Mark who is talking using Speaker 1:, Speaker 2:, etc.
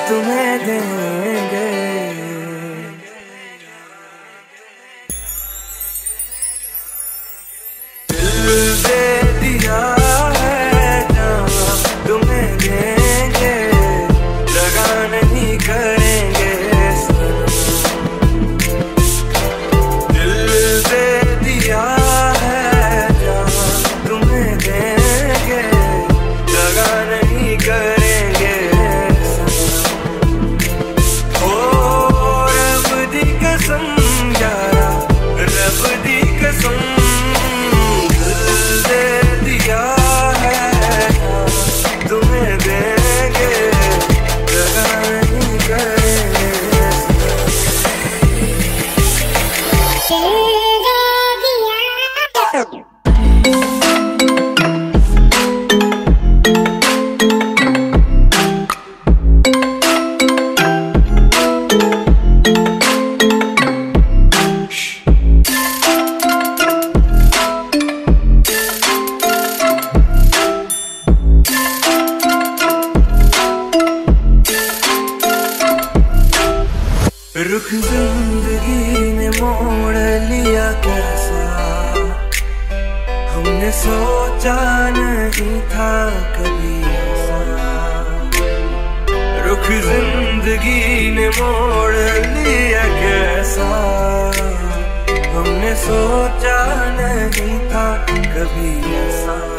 Speaker 1: तुम्हें देंगे। दिल दे दिया है जान तुम्हें देंगे, दगा नहीं करेंगे सनम। दिल दे दिया है जान तुम्हें देंगे, दगा नहीं करेंगे सनम। ओ रब दी कसम यारा, रब दी कसम, दिल दे दिया है तुम्हें देंगे, दगा नहीं करेंगे सनम। रुख जिंदगी ने मोड़ लिया कैसा, हमने सोचा नहीं था कभी ऐसा। रुख जिंदगी ने मोड़ लिया कैसा, हमने सोचा नहीं था कभी ऐसा।